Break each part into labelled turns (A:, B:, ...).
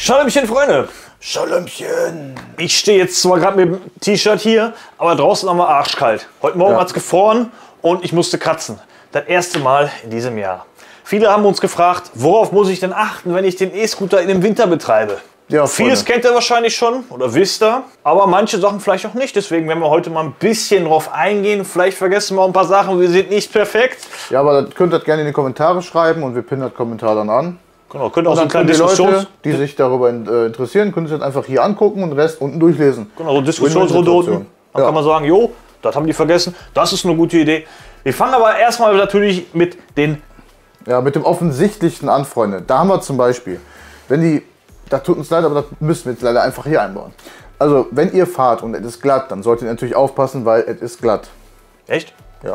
A: Schalömchen, Freunde!
B: Schalömchen!
A: Ich stehe jetzt zwar gerade mit dem T-Shirt hier, aber draußen noch mal arschkalt. Heute Morgen hat es gefroren und ich musste kratzen. Das erste Mal in diesem Jahr. Viele haben uns gefragt, worauf muss ich denn achten, wenn ich den E-Scooter in dem Winter betreibe?
B: Ja,
A: vieles kennt ihr wahrscheinlich schon oder wisst ihr, aber manche Sachen vielleicht auch nicht. Deswegen werden wir heute mal ein bisschen drauf eingehen. Vielleicht vergessen wir auch ein paar Sachen, wir sind nicht perfekt.
B: Ja, aber das könnt ihr gerne in die Kommentare schreiben und wir pinnen das Kommentar dann an.
A: Genau, könnt ihr auch so
B: dann
A: eine kleine
B: können die
A: Diskussion.
B: Leute, die sich darüber interessieren, können sich das einfach hier angucken und den Rest unten durchlesen.
A: Genau, so Diskussionsrunde unten. Dann kann man sagen, jo, das haben die vergessen, das ist eine gute Idee. Wir fangen aber erstmal natürlich mit den...
B: Ja, mit dem Offensichtlichen an, Freunde. Da haben wir zum Beispiel, wenn die... Das tut uns leid, aber das müssen wir jetzt leider einfach hier einbauen. Also, wenn ihr fahrt und es ist glatt, dann solltet ihr natürlich aufpassen, weil es ist glatt.
A: Echt?
B: Ja.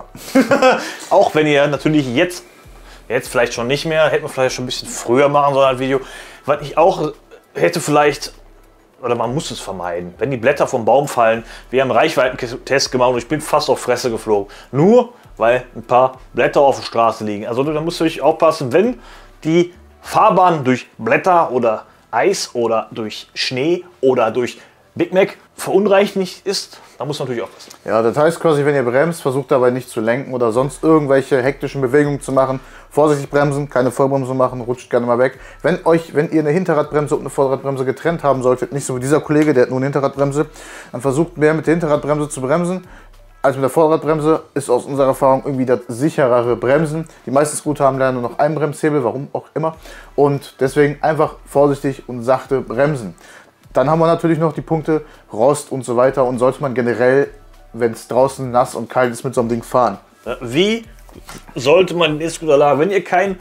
A: Auch wenn ihr natürlich jetzt vielleicht schon nicht mehr, hätten wir vielleicht schon ein bisschen früher machen sollen, ein Video. Was ich auch hätte vielleicht, oder man muss es vermeiden, wenn die Blätter vom Baum fallen. Wir haben einen Reichweitentest gemacht und ich bin fast auf Fresse geflogen. Nur, weil ein paar Blätter auf der Straße liegen. Also da müsst ihr euch aufpassen, wenn die Fahrbahn durch Blätter oder Eis oder durch Schnee oder durch Big Mac verunreinigt ist, da muss man natürlich aufpassen.
B: Ja, das heißt quasi, wenn ihr bremst, versucht dabei nicht zu lenken oder sonst irgendwelche hektischen Bewegungen zu machen. Vorsichtig bremsen, keine Vollbremse machen, rutscht gerne mal weg. Wenn ihr eine Hinterradbremse und eine Vorderradbremse getrennt haben solltet, nicht so wie dieser Kollege, der hat nur eine Hinterradbremse, dann versucht mehr mit der Hinterradbremse zu bremsen als mit der Vorderradbremse. Ist aus unserer Erfahrung irgendwie das sicherere Bremsen. Die meisten Scooter haben leider nur noch einen Bremshebel, warum auch immer. Und deswegen einfach vorsichtig und sachte bremsen. Dann haben wir natürlich noch die Punkte Rost und so weiter und sollte man generell, wenn es draußen nass und kalt ist, mit so einem Ding fahren.
A: Wie sollte man den E-Scooter lagern, wenn ihr kein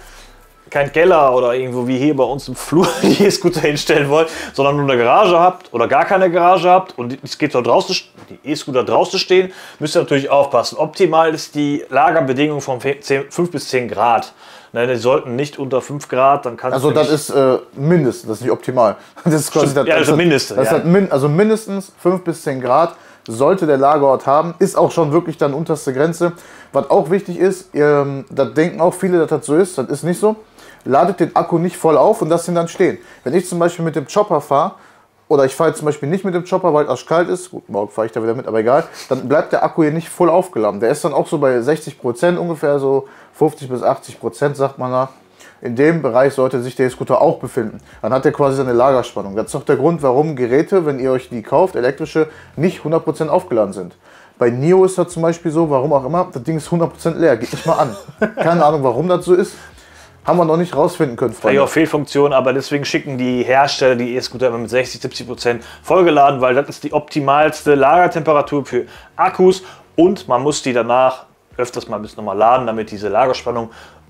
A: Keller oder irgendwo wie hier bei uns im Flur die E-Scooter hinstellen wollt, sondern nur eine Garage habt oder gar keine Garage habt und es geht dort draußen, die E-Scooter draußen stehen, müsst ihr natürlich aufpassen. Optimal ist die Lagerbedingung von 5 bis 10 Grad. Nein, die sollten nicht unter 5 Grad, dann kann es.
B: Also das ist mindestens, das ist nicht optimal. Das ist quasi das,
A: ja, also mindestens.
B: Das hat also mindestens 5 bis 10 Grad sollte der Lagerort haben. Ist auch schon wirklich dann unterste Grenze. Was auch wichtig ist, das denken auch viele, dass das so ist. Das ist nicht so. Ladet den Akku nicht voll auf und lasst ihn dann stehen. Wenn ich zum Beispiel mit dem Chopper fahre, oder ich fahre jetzt zum Beispiel nicht mit dem Chopper, weil es arschkalt ist, gut, morgen fahre ich da wieder mit, aber egal, dann bleibt der Akku hier nicht voll aufgeladen. Der ist dann auch so bei 60% ungefähr, so 50 bis 80% sagt man da. In dem Bereich sollte sich der Scooter auch befinden. Dann hat er quasi seine Lagerspannung. Das ist auch der Grund, warum Geräte, wenn ihr euch die kauft, elektrische, nicht 100% aufgeladen sind. Bei NIO ist das zum Beispiel so, warum auch immer, das Ding ist 100% leer, geht nicht mal an. Keine Ahnung, warum das so ist. Haben wir noch nicht rausfinden können, Freunde.
A: Ja, Fehlfunktion, aber deswegen schicken die Hersteller die E-Scooter immer mit 60-70% vollgeladen, weil das ist die optimalste Lagertemperatur für Akkus und man muss die danach öfters mal ein bisschen nochmal laden, damit diese Lagerspannung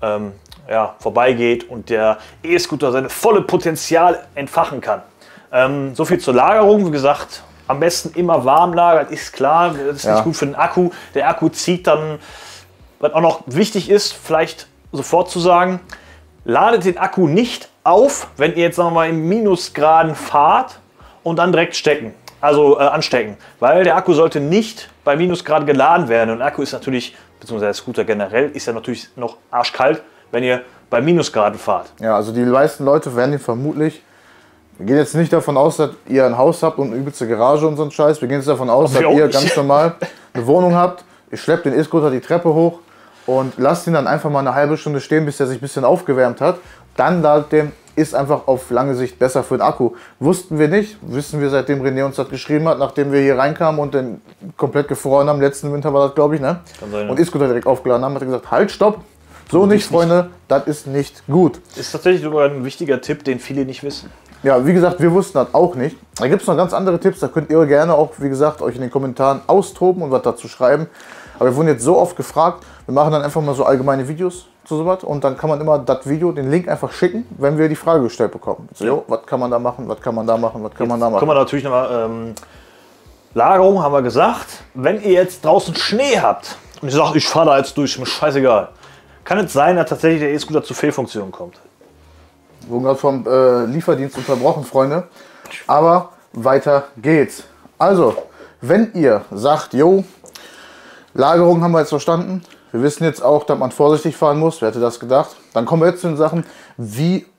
A: vorbeigeht und der E-Scooter seine volle Potenzial entfachen kann. So viel zur Lagerung, wie gesagt, am besten immer warm lagern, ist klar, das ist nicht gut für den Akku. Der Akku zieht dann, was auch noch wichtig ist, vielleicht sofort zu sagen, ladet den Akku nicht auf, wenn ihr jetzt sagen wir mal in Minusgraden fahrt und dann direkt stecken, also anstecken. Weil der Akku sollte nicht bei Minusgrad geladen werden. Und der Akku ist natürlich, beziehungsweise der Scooter generell, ist ja natürlich noch arschkalt, wenn ihr bei Minusgraden fahrt.
B: Ja, also die meisten Leute werden vermutlich, wir gehen jetzt nicht davon aus, dass ihr ein Haus habt und eine übelste Garage und so ein Scheiß. Wir gehen jetzt davon aus, dass ihr ganz normal eine Wohnung habt. Ihr schleppt den E-Scooter die Treppe hoch und lasst ihn dann einfach mal eine halbe Stunde stehen, bis er sich ein bisschen aufgewärmt hat. Dann ladet den, ist einfach auf lange Sicht besser für den Akku. Wussten wir nicht, wissen wir seitdem René uns das geschrieben hat, nachdem wir hier reinkamen und den komplett gefroren haben. Letzten Winter war das, glaube ich, ne?
A: Kann sein,
B: und E-Scooter direkt aufgeladen haben, hat er gesagt, halt, stopp. So nicht, Freunde, das ist nicht gut.
A: Ist tatsächlich sogar ein wichtiger Tipp, den viele nicht wissen.
B: Ja, wie gesagt, wir wussten das auch nicht. Da gibt es noch ganz andere Tipps, da könnt ihr gerne auch, wie gesagt, euch in den Kommentaren austoben und was dazu schreiben. Aber wir wurden jetzt so oft gefragt, wir machen dann einfach mal so allgemeine Videos zu sowas und dann kann man immer das Video, den Link einfach schicken, wenn wir die Frage gestellt bekommen. So, jo, was kann man da machen, was kann man da machen, was kann man da machen.
A: Kommen wir natürlich nochmal, Lagerung haben wir gesagt. Wenn ihr jetzt draußen Schnee habt und ihr sagt, ich fahre da jetzt durch, mir scheißegal, kann es sein, dass tatsächlich der E-Scooter zu Fehlfunktionen kommt.
B: Wir wurden gerade vom Lieferdienst unterbrochen, Freunde. Aber weiter geht's. Also, wenn ihr sagt, jo, Lagerung haben wir jetzt verstanden. Wir wissen jetzt auch, dass man vorsichtig fahren muss. Wer hätte das gedacht? Dann kommen wir jetzt zu den Sachen, wie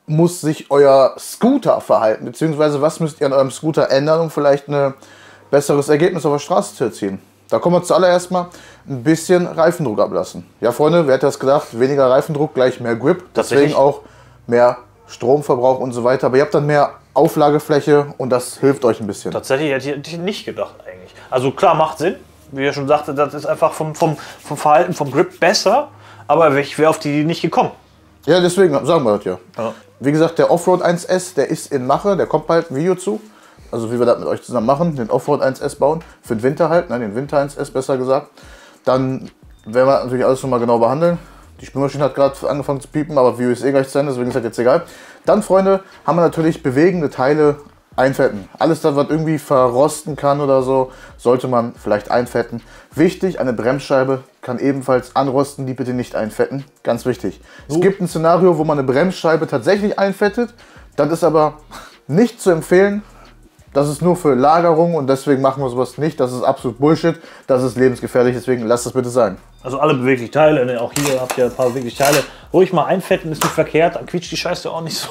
B: muss sich euer Scooter verhalten? Beziehungsweise was müsst ihr an eurem Scooter ändern, um vielleicht ein besseres Ergebnis auf der Straße zu erzielen? Da kommen wir zuallererst mal ein bisschen Reifendruck ablassen. Ja, Freunde, wer hätte das gedacht? Weniger Reifendruck, gleich mehr Grip. Deswegen auch mehr Stromverbrauch und so weiter. Aber ihr habt dann mehr Auflagefläche und das hilft euch ein bisschen.
A: Tatsächlich hätte ich nicht gedacht eigentlich. Also klar, macht Sinn. Wie ihr schon sagte, das ist einfach vom Verhalten, vom Grip besser. Aber ich wäre auf die nicht gekommen.
B: Ja, deswegen sagen wir das ja. Wie gesagt, der Offroad 1S, der ist in Mache. Der kommt bald ein Video zu. Also wie wir das mit euch zusammen machen. Den Offroad 1S bauen. Für den Winter halt. Ne, den Winter 1S besser gesagt. Dann werden wir natürlich alles nochmal genau behandeln. Die Spülmaschine hat gerade angefangen zu piepen, aber Video ist eh gleich zu Ende, deswegen ist das jetzt egal. Dann, Freunde, haben wir natürlich bewegende Teile einfetten. Alles das, was irgendwie verrosten kann oder so, sollte man vielleicht einfetten. Wichtig, eine Bremsscheibe kann ebenfalls anrosten, die bitte nicht einfetten. Ganz wichtig. Es gibt ein Szenario, wo man eine Bremsscheibe tatsächlich einfettet. Das ist aber nicht zu empfehlen. Das ist nur für Lagerung und deswegen machen wir sowas nicht. Das ist absolut Bullshit. Das ist lebensgefährlich, deswegen lasst das bitte sein.
A: Also alle beweglichen Teile, ne? Auch hier habt ihr ein paar bewegliche Teile. Ruhig mal einfetten, ist nicht verkehrt, dann quietscht die Scheiße auch nicht so.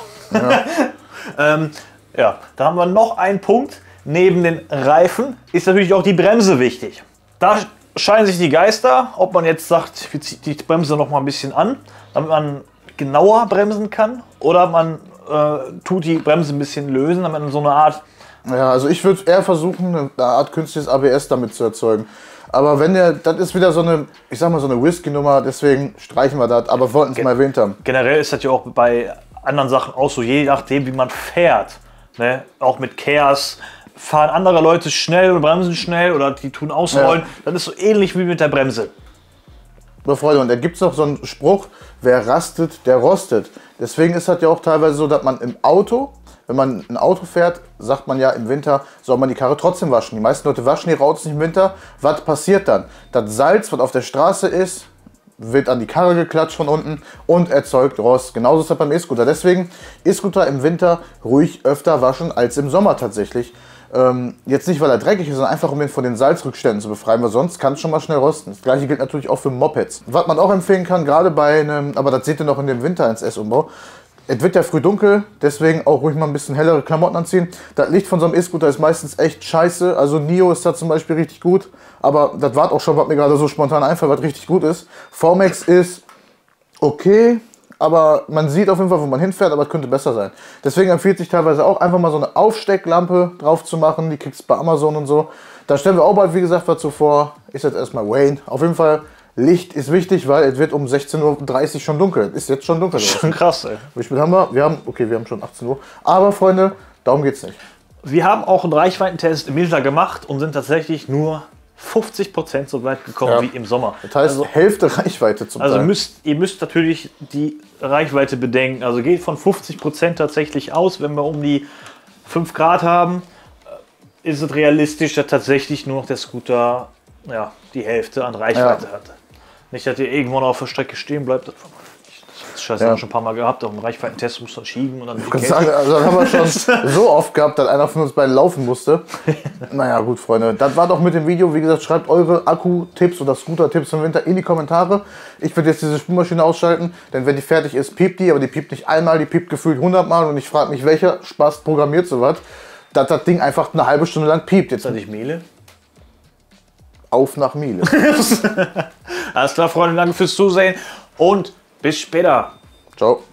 A: Ja. Ja, da haben wir noch einen Punkt. Neben den Reifen ist natürlich auch die Bremse wichtig. Da scheinen sich die Geister, ob man jetzt sagt, wir ziehen die Bremse noch mal ein bisschen an, damit man genauer bremsen kann, oder man tut die Bremse ein bisschen lösen, damit man so eine Art...
B: Ja, also ich würde eher versuchen, eine Art künstliches ABS damit zu erzeugen. Aber wenn der, das ist wieder so eine, ich sag mal so eine Whisky-Nummer, deswegen streichen wir das, aber wollten es mal erwähnt haben.
A: Generell ist das ja auch bei anderen Sachen auch so, je nachdem wie man fährt, ne? Auch mit Chaos fahren andere Leute schnell und bremsen schnell oder die tun ausrollen, ja. Das ist so ähnlich wie mit der Bremse.
B: So, Freunde, und da gibt es noch so einen Spruch, wer rastet, der rostet. Deswegen ist das ja auch teilweise so, dass man im Auto, wenn man ein Auto fährt, sagt man ja im Winter, soll man die Karre trotzdem waschen. Die meisten Leute waschen ihre Autos nicht im Winter. Was passiert dann? Das Salz, was auf der Straße ist, wird an die Karre geklatscht von unten und erzeugt Rost. Genauso ist das beim E-Scooter. Deswegen E-Scooter im Winter ruhig öfter waschen als im Sommer tatsächlich. Jetzt nicht, weil er dreckig ist, sondern einfach, um ihn von den Salzrückständen zu befreien, weil sonst kann es schon mal schnell rosten. Das gleiche gilt natürlich auch für Mopeds. Was man auch empfehlen kann, gerade bei einem, aber das seht ihr noch in dem Winter 1S-Umbau, es wird ja früh dunkel, deswegen auch ruhig mal ein bisschen hellere Klamotten anziehen. Das Licht von so einem E-Scooter ist meistens echt scheiße. Also Nio ist da zum Beispiel richtig gut. Aber das war auch schon, was mir gerade so spontan einfällt, was richtig gut ist. VMAX ist okay, aber man sieht auf jeden Fall, wo man hinfährt, aber es könnte besser sein. Deswegen empfiehlt sich teilweise auch einfach mal so eine Aufstecklampe drauf zu machen. Die kriegst du bei Amazon und so. Da stellen wir auch bald, wie gesagt, was zuvor. Ist jetzt erstmal Wayne. Auf jeden Fall. Licht ist wichtig, weil es wird um 16:30 Uhr schon dunkel. Ist jetzt schon dunkel.
A: Schon krass, ey.
B: Wie spät haben wir? Wir haben schon 18 Uhr. Aber Freunde, darum geht's nicht.
A: Wir haben auch einen Reichweitentest im Winter gemacht und sind tatsächlich nur 50% so weit gekommen wie im Sommer.
B: Das heißt, also, Hälfte Reichweite zum Teil.
A: Also ihr müsst natürlich die Reichweite bedenken. Also geht von 50% tatsächlich aus, wenn wir um die 5 Grad haben, ist es realistisch, dass tatsächlich nur noch der Scooter die Hälfte an Reichweite hat. Nicht, dass ihr irgendwann auf der Strecke stehen bleibt. Das Scheiße, haben wir schon ein paar Mal gehabt. Auf dem Reichweitentest muss man schieben und dann.
B: Ich kann sagen, also das haben wir schon so oft gehabt, dass einer von uns beiden laufen musste. Naja, gut, Freunde. Das war doch mit dem Video. Wie gesagt, schreibt eure Akku-Tipps oder Scooter-Tipps im Winter in die Kommentare. Ich werde jetzt diese Spülmaschine ausschalten, denn wenn die fertig ist, piept die. Aber die piept nicht einmal, die piept gefühlt 100 Mal. Und ich frage mich, welcher Spaß programmiert sowas, dass das Ding einfach eine halbe Stunde lang piept.
A: Jetzt hatte ich Mehle.
B: Auf nach Miele.
A: Alles klar, Freunde, danke fürs Zusehen und bis später.
B: Ciao.